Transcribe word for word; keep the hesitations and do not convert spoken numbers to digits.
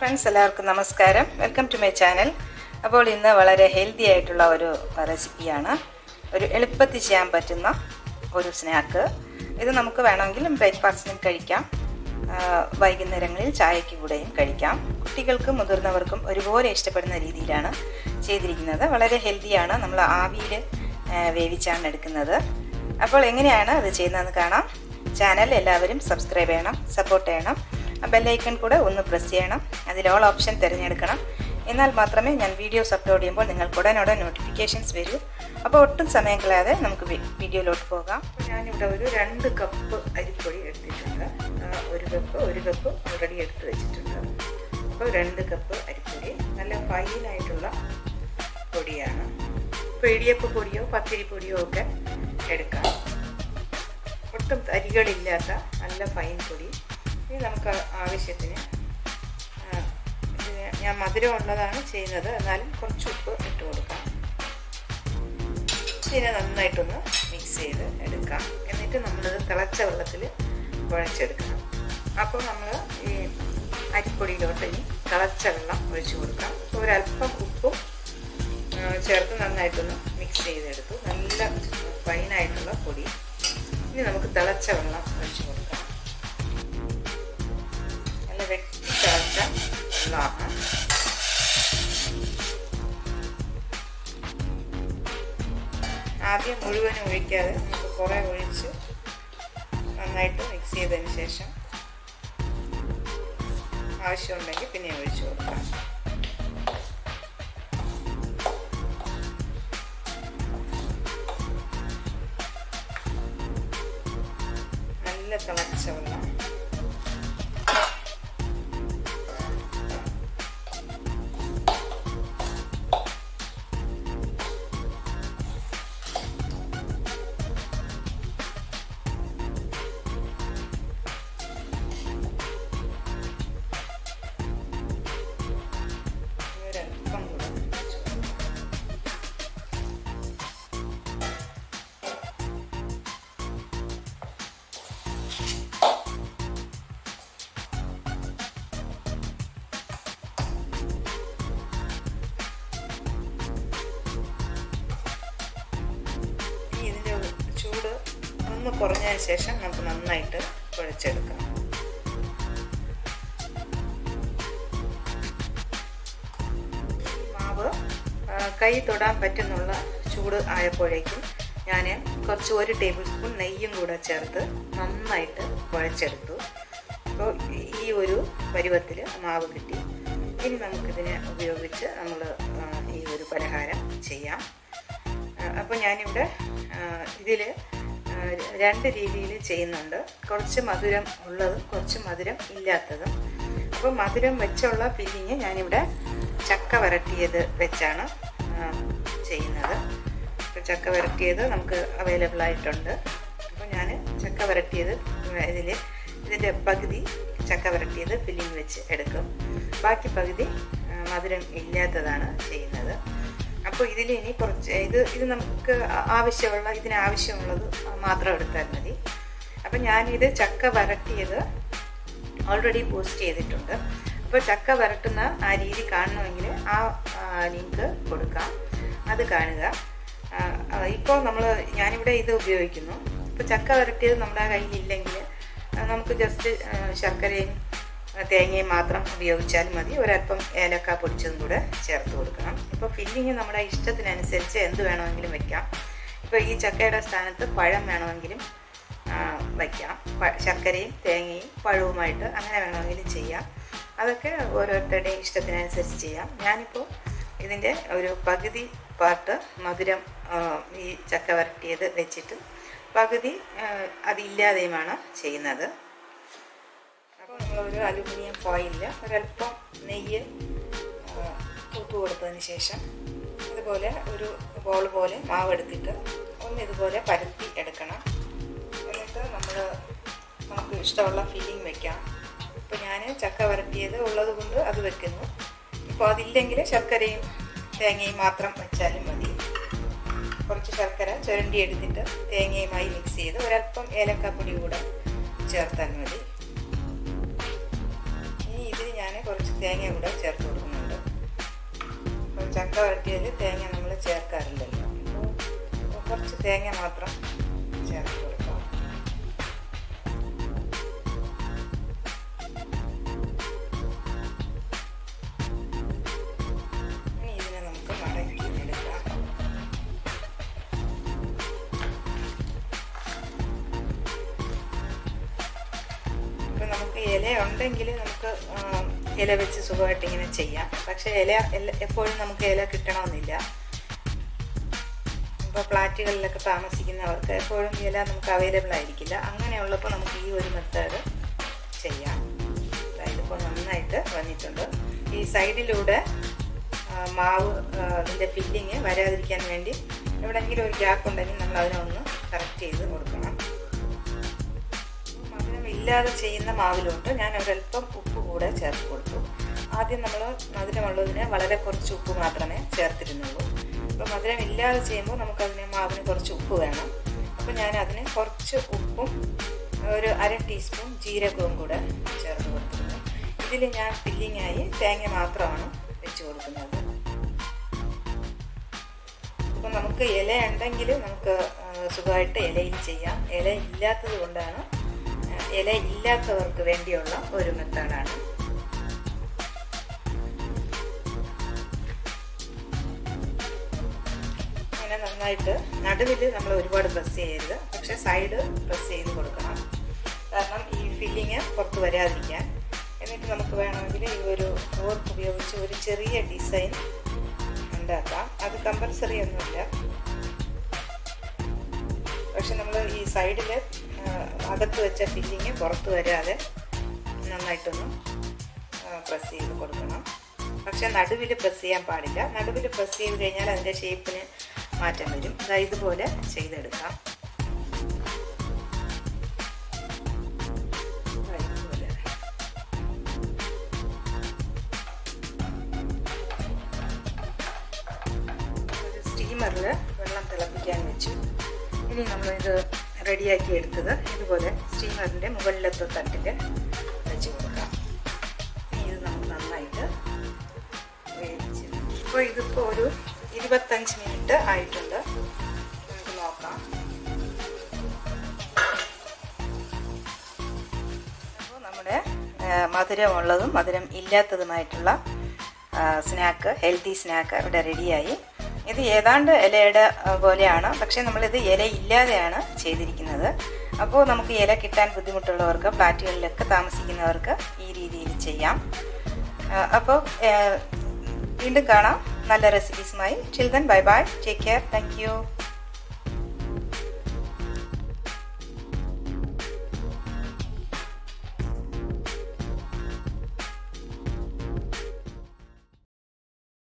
Friends, എല്ലാവർക്കും നമസ്കാരം. Welcome to my channel. അപ്പോൾ ഇന്ന് വളരെ ഹെൽത്തി ആയിട്ടുള്ള ഒരു റെസിപ്പിയാണ്. ഒരു എളുപ്പത്തിൽ ചെയ്യാൻ പറ്റുന്ന ഒരു സ്നാക്ക്. ഇത് നമുക്ക് വേണമെങ്കിൽ ബ്രേക്ക്ഫാസ്റ്റിനും കഴിക്കാം, വൈകുന്നേരങ്ങളിൽ ചായയ്ക്ക് കൂടെയും കഴിക്കാം. കുട്ടികൾക്കും മുതിർന്നവർക്കും ഒരുപോലെ ഇഷ്ടപ്പെടുന്ന രീതിയിലാണ് ചെയ്തിരിക്കുന്നത്. വളരെ ഹെൽത്തിയാണ്. നമ്മൾ ആവിയിൽ വേവിച്ചാണ് എടുക്കുന്നത്. അപ്പോൾ എങ്ങനെയാണ് അത് ചെയ്യുന്നതെന്ന് കാണാം. ചാനൽ എല്ലാവരും സബ്സ്ക്രൈബ് ചെയ്യണം, സപ്പോർട്ട് ചെയ്യണം. ബെല്ലൈക്കൺ കൂടെ ഒന്ന് പ്രസ് ചെയ്യണം. അതിൽ ഓൾ ഓപ്ഷൻ തിരഞ്ഞെടുക്കണം. എന്നാൽ മാത്രമേ ഞാൻ വീഡിയോസ് അപ്ലോഡ് ചെയ്യുമ്പോൾ നിങ്ങൾക്ക് ഉടനോടെ നോട്ടിഫിക്കേഷൻസ് വരൂ. അപ്പോൾ ഒട്ടും സമയം കളയാതെ നമുക്ക് വീഡിയോയിലോട്ട് പോകാം. ഞാനിവിടെ ഒരു രണ്ട് കപ്പ് അരിപ്പൊടി എടുത്തിട്ടുണ്ട്. ഒരു കപ്പ് ഒരു കപ്പ് ഓൾറെഡി എടുത്ത് വെച്ചിട്ടുണ്ട്. അപ്പോൾ രണ്ട് കപ്പ് അരിപ്പൊടി നല്ല ഫൈനായിട്ടുള്ള പൊടിയാണ്. ഇപ്പോൾ ഇടിയപ്പ പൊടിയോ പത്തിരി പൊടിയോ ഒക്കെ എടുക്കാം. ഒട്ടും അരികളില്ലാത്ത നല്ല ഫൈൻ പൊടി. ഇനി നമുക്ക് ആവശ്യത്തിന് ഇതിന് ഞാൻ മധുരം ഉള്ളതാണ് ചെയ്യുന്നത്, എന്നാലും കുറച്ച് ഉപ്പ് ഇട്ട് കൊടുക്കാം. ഇതിനെ നന്നായിട്ടൊന്ന് മിക്സ് ചെയ്ത് എടുക്കാം. എന്നിട്ട് നമ്മളിത് തിളച്ച വെള്ളത്തിൽ കുഴച്ചെടുക്കണം. അപ്പോൾ നമ്മൾ ഈ അരിപ്പൊടിയിലോട്ട് ഇനി തിളച്ച വെള്ളം ഒഴിച്ചു കൊടുക്കാം. ഒരല്പം ഉപ്പും ചേർത്ത് നന്നായിട്ടൊന്ന് മിക്സ് ചെയ്തെടുത്തു. നല്ല ഫൈനായിട്ടുള്ള പൊടി. ഇനി നമുക്ക് തിളച്ച വെള്ളം ഒഴിച്ചു കൊടുക്കാം. നല്ല വെട്ടി തിളച്ച വെള്ളമാണ്. ആദ്യം മുഴുവനും ഒഴിക്കാതെ നമുക്ക് കുറേ ഒഴിച്ച് നന്നായിട്ട് മിക്സ് ചെയ്തതിന് ശേഷം ആവശ്യമുണ്ടെങ്കിൽ പിന്നെ ഒഴിച്ചു കൊടുക്കാം. നല്ല തിളച്ച വെള്ളം. ഒരല്പം കൂടെ ചൂട് ഒന്ന് കുറഞ്ഞതിന് ശേഷം നമുക്ക് നന്നായിട്ട് കുഴച്ചെടുക്കാം. മാവ് കൈ തൊടാൻ പറ്റുന്നുള്ള ചൂട് ആയപ്പോഴേക്കും ഞാൻ കുറച്ച് ഒരു ടേബിൾ സ്പൂൺ നെയ്യും കൂടെ ചേർത്ത് നന്നായിട്ട് കുഴച്ചെടുത്തു. അപ്പോൾ ഈ ഒരു പരുവത്തിൽ മാവ് കിട്ടി. ഇനി നമുക്കിതിനെ ഉപയോഗിച്ച് നമ്മൾ ഈ ഒരു പലഹാരം ചെയ്യാം. അപ്പോൾ ഞാനിവിടെ ഇതിൽ രണ്ട് രീതിയിൽ ചെയ്യുന്നുണ്ട്. കുറച്ച് മധുരം ഉള്ളതും കുറച്ച് മധുരം ഇല്ലാത്തതും. അപ്പോൾ മധുരം വെച്ചുള്ള ഫില്ലിങ് ഞാനിവിടെ ചക്ക വരട്ടിയത് വെച്ചാണ് ചെയ്യുന്നത്. അപ്പോൾ ചക്ക വരട്ടിയത് നമുക്ക് അവൈലബിൾ ആയിട്ടുണ്ട്. അപ്പോൾ ഞാൻ ചക്ക വരട്ടിയത് ഇതിൽ ഇതിൻ്റെ പകുതി ചക്ക വരട്ടിയത് ഫില്ലിങ് വെച്ച് എടുക്കും. ബാക്കി പകുതി മധുരം ഇല്ലാത്തതാണ് ചെയ്യുന്നത്. അപ്പോൾ ഇതിൽ ഇനി കുറച്ച് ഇത് ഇത് നമുക്ക് ആവശ്യമുള്ള ഇതിനാവശ്യമുള്ളത് മാത്രം എടുത്താൽ മതി. അപ്പം ഞാനിത് ചക്ക വരട്ടിയത് ഓൾറെഡി പോസ്റ്റ് ചെയ്തിട്ടുണ്ട്. അപ്പോൾ ചക്ക വരട്ടുന്ന ആ രീതി കാണണമെങ്കിൽ ആ ലിങ്ക് കൊടുക്കാം, അത് കാണുക. ഇപ്പോൾ നമ്മൾ ഞാനിവിടെ ഇത് ഉപയോഗിക്കുന്നു. ഇപ്പോൾ ചക്ക വരട്ടിയത് നമ്മുടെ കയ്യിലില്ലെങ്കിൽ നമുക്ക് ജസ്റ്റ് ശർക്കരയും തേങ്ങയും മാത്രം ഉപയോഗിച്ചാൽ മതി. ഒരല്പം ഏലക്ക പൊടിച്ചതും കൂടെ ചേർത്ത് കൊടുക്കണം. ഇപ്പോൾ ഫില്ലിങ് നമ്മുടെ ഇഷ്ടത്തിനനുസരിച്ച് എന്ത് വേണമെങ്കിലും വയ്ക്കാം. ഇപ്പോൾ ഈ ചക്കയുടെ സ്ഥാനത്ത് പഴം വേണമെങ്കിലും വയ്ക്കാം. ശർക്കരയും തേങ്ങയും പഴവുമായിട്ട് അങ്ങനെ വേണമെങ്കിലും ചെയ്യാം. അതൊക്കെ ഓരോരുത്തരുടെയും ഇഷ്ടത്തിനനുസരിച്ച് ചെയ്യാം. ഞാനിപ്പോൾ ഇതിൻ്റെ ഒരു പകുതി പാർട്ട് മധുരം ഈ ചക്ക വരട്ടിയത് വെച്ചിട്ട് പകുതി അതില്ലാതെയുമാണ് ചെയ്യുന്നത്. അപ്പോൾ നമ്മളൊരു അലുമിനിയം ഫോയിലിൽ ഒരല്പം നെയ്യ് ഉപ്പ് കൊടുത്തതിന് ശേഷം ഇതുപോലെ ഒരു ബോൾ പോലെ മാവെടുത്തിട്ട് ഒന്ന് ഇതുപോലെ പരത്തി എടുക്കണം. എന്നിട്ട് നമ്മൾ നമുക്ക് ഇഷ്ടമുള്ള ഫില്ലിങ് വെക്കാം. ഇപ്പോൾ ഞാൻ ചക്ക വരട്ടിയത് ഉള്ളത് കൊണ്ട് അത് വെക്കുന്നു. ഇപ്പോൾ അതില്ലെങ്കിൽ ശർക്കരയും തേങ്ങയും മാത്രം വെച്ചാലും മതി. കുറച്ച് ശർക്കര ചുരണ്ടി എടുത്തിട്ട് തേങ്ങയുമായി മിക്സ് ചെയ്ത് ഒരല്പം ഏലക്കാപ്പൊടി കൂടെ ചേർത്താൽ മതി. ഇനി ഇതിന് ഞാൻ കുറച്ച് തേങ്ങ കൂടെ ചേർത്ത് കൊടുക്കുന്നുണ്ട്. അപ്പോൾ ചക്ക വരട്ടിയതിൽ തേങ്ങ നമ്മൾ ചേർക്കാറില്ലല്ലോ, അപ്പോൾ കുറച്ച് തേങ്ങ മാത്രം ചേർത്ത് കൊടുക്കാം. ഇനി ഇതിനെ നമുക്ക് മടക്കി എടുക്കാം. ഇപ്പം നമുക്ക് ഇല ഉണ്ടെങ്കിൽ നമുക്ക് ഇല വെച്ച് സുഖമായിട്ട് ഇങ്ങനെ ചെയ്യാം. പക്ഷേ ഇല എപ്പോഴും നമുക്ക് ഇല കിട്ടണമെന്നില്ല. ഇപ്പോൾ ഫ്ലാറ്റുകളിലൊക്കെ താമസിക്കുന്നവർക്ക് എപ്പോഴും ഇല നമുക്ക് അവൈലബിൾ ആയിരിക്കില്ല. അങ്ങനെയുള്ളപ്പോൾ നമുക്ക് ഈ ഒരു മെത്തേഡ് ചെയ്യാം. ഇതിപ്പോൾ നന്നായിട്ട് വന്നിട്ടുണ്ട്. ഈ സൈഡിലൂടെ മാവ് അതിൻ്റെ ഫില്ലിങ് വരാതിരിക്കാൻ വേണ്ടി എവിടെയെങ്കിലും ഒരു ഗ്യാപ്പ് ഉണ്ടെങ്കിൽ നമ്മൾ അതിനൊന്ന് കറക്റ്റ് ചെയ്ത് കൊടുക്കണം. മധുരം ഇല്ലാതെ ചെയ്യുന്ന മാവിലോട്ട് ഞാൻ ഒരല്പം ഉപ്പ് കൂടെ ചേർത്ത് കൊടുത്തു. ആദ്യം നമ്മൾ മധുരമുള്ളതിന് വളരെ കുറച്ച് ഉപ്പ് മാത്രമേ ചേർത്തിരുന്നുള്ളൂ. അപ്പോൾ മധുരം ഇല്ലാതെ ചെയ്യുമ്പോൾ നമുക്കതിന് മാവിന് കുറച്ച് ഉപ്പ് വേണം. അപ്പോൾ ഞാൻ അതിന് കുറച്ച് ഉപ്പും ഒരു അര ടീസ്പൂൺ ജീരകവും കൂടെ ചേർത്ത് കൊടുത്തിരുന്നു. ഇതിൽ ഞാൻ ഫില്ലിങ്ങായി തേങ്ങ മാത്രമാണ് വെച്ച് കൊടുക്കുന്നത്. അപ്പോൾ നമുക്ക് ഇല ഉണ്ടെങ്കിൽ നമുക്ക് സുഖമായിട്ട് ഇലയിൽ ചെയ്യാം. ഇല ഇല്ലാത്തത് കൊണ്ടാണ്, ഇല ഇല്ലാത്തവർക്ക് വേണ്ടിയുള്ള ഒരു മെത്തേഡാണ്. അങ്ങനെ നന്നായിട്ട് നടുവിൽ നമ്മൾ ഒരുപാട് പ്രസ് ചെയ്യരുത്, പക്ഷേ സൈഡ് പ്രസ് ചെയ്ത് കൊടുക്കണം. കാരണം ഈ ഫില്ലിങ് പുറത്ത് വരാതിരിക്കാൻ. എന്നിട്ട് നമുക്ക് വേണമെങ്കിൽ ഈ ഒരു ഫോർക്ക് ഉപയോഗിച്ച് ഒരു ചെറിയ ഡിസൈൻ ഉണ്ടാക്കാം. അത് കമ്പൽസറി ഒന്നുമില്ല. പക്ഷെ നമ്മൾ ഈ സൈഡിൽ അകത്ത് വെച്ച ഫില്ലിങ് പുറത്ത് വരാതെ നന്നായിട്ടൊന്ന് പ്രസ് ചെയ്ത് കൊടുക്കണം. പക്ഷെ നടുവിൽ പ്രസ് ചെയ്യാൻ പാടില്ല. നടുവിൽ പ്രസ് ചെയ്ത് കഴിഞ്ഞാൽ അതിൻ്റെ ഷേപ്പിന് മാറ്റം വരും. ഇതുപോലെ ചെയ്തെടുക്കാം. ഒരു സ്റ്റീമറിൽ വെള്ളം തിളപ്പിക്കാൻ വെച്ചു. ഇനി നമ്മളിത് റെഡിയാക്കി എടുത്തത് ഇതുപോലെ സ്റ്റീമറിൻ്റെ മുകളിലത്തെ തട്ടിൽ വെച്ച് കൊടുക്കാം. ഇനി ഇത് നമുക്ക് നന്നായിട്ട് വേവിച്ച്. അപ്പോൾ ഇതിപ്പോൾ ഒരു ഇരുപത്തഞ്ച് മിനിറ്റ് ആയിട്ടുണ്ട്. നമുക്ക് നോക്കാം. അപ്പോൾ നമ്മുടെ മധുരമുള്ളതും മധുരം ഇല്ലാത്തതുമായിട്ടുള്ള സ്നാക്ക്, ഹെൽത്തി സ്നാക്ക് ഇവിടെ റെഡിയായി. ഇത് ഏതാണ്ട് ഇലയുടെ പോലെയാണ്, പക്ഷേ നമ്മളിത് ഇല ഇല്ലാതെയാണ് ചെയ്തിരിക്കുന്നത്. അപ്പോൾ നമുക്ക് ഇല കിട്ടാൻ ബുദ്ധിമുട്ടുള്ളവർക്ക്, ഫ്ലാറ്റുകളിലൊക്കെ താമസിക്കുന്നവർക്ക് ഈ രീതിയിൽ ചെയ്യാം. അപ്പോൾ വീണ്ടും കാണാം നല്ല റെസിപ്പീസുമായി. Till then bye bye, take care, thank U.